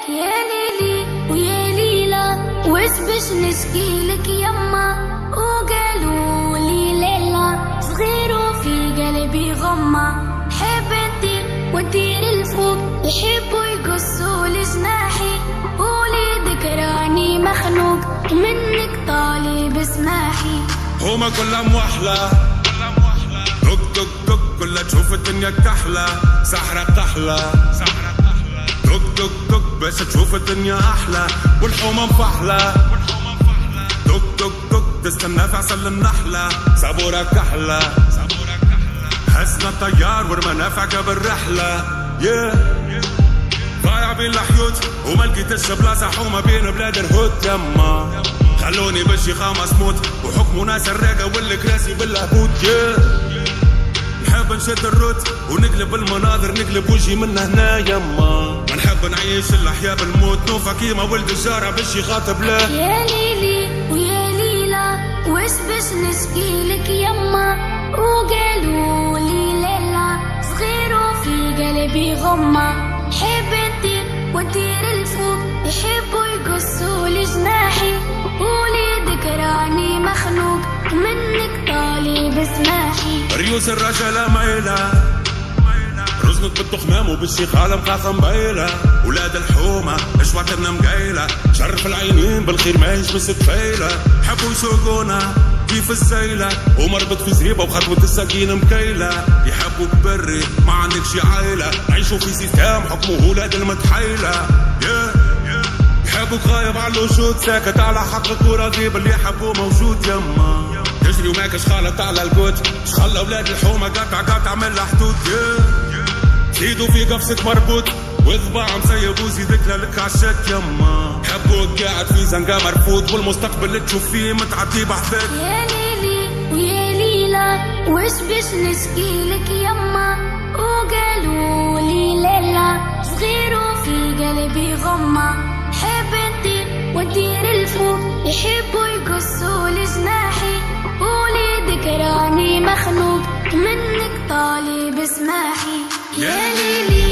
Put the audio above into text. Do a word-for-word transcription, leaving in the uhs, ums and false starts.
يا ليلي ويا ليلى وش باش نشكيلك يما، وقالوا لي ليلى صغير وفي قلبي غمة، حب ندير وندير الفوق يحبوا يقصوا لجناحي، وليدك راني مخنوق منك طالب اسماحي. هما كلها موحلة دق دق دق كلها تشوف الدنيا كحلة، سحرة كحلة دق دق دق باش تشوف الدنيا أحلى، والحومة مفحلة دق دق دق تستنى في عسل النحلة، صبورة كحلة هزنا الطيار والمنافع قبل رحلة yeah. ضايع بين الحيوت وما لقيتش بلاصة حومة بين بلاد الهود يما، خلوني بالشيخة مسموت وحكموا ناس الراقة والكراسي بالهبوط yeah. نحب نشد الروت ونقلب المناظر نقلب وجهي من هنا يما، ما نحب نعيش الأحياء بالموت نوفا كيما ولد الجارة باش يخاطب له. يا ليلي ويا ليلى وش باش نشكيلك يما، وقالوا لي ليلى صغير وفي قلبي غمة، حب ندير وندير الفوق يحبوا يقصوا لجناحي، وليدك راني مخنوق منك طالب اسماحي. ريوس الرجالة مايلة رزنك بالتخمام وبالشيخالة مخاخة مبايلة، ولاد الحومة اشواطرنا مقايلة، شرف العينين بالخير ماهيش بس تفايلة، حبوا يسوقونا كيف السيلة ومربط في زريبة وخطوة السكينة مكيلة، يحبوا بري ما عندك شي عايلة، نعيشوا في سيستام حكمه ولاد المتحيلة yeah. يحبوك غايب على الوجود ساكت على حقك وراضي باللي حبوه موجود يما، تجري وماكش خالط على القوت شخلى ولاد الحومة قطع قطع من الحدود yeah. زيدوا في قفصك مربوط وضباع مسيب وزيدك لك عشاك يما، حبوك قاعد في زنقة مرفوض والمستقبل اللي تشوف فيه متعدي بحثك. يا ليلي ويا ليلى وش باش نشكيلك يما، وقالوا لي ليلى صغير وفي قلبي غمة، حب ندير وندير الفوق يحبوا يقصوا لجناحي، وليدك راني مخنوق منك طالب اسماحي. يا ليلي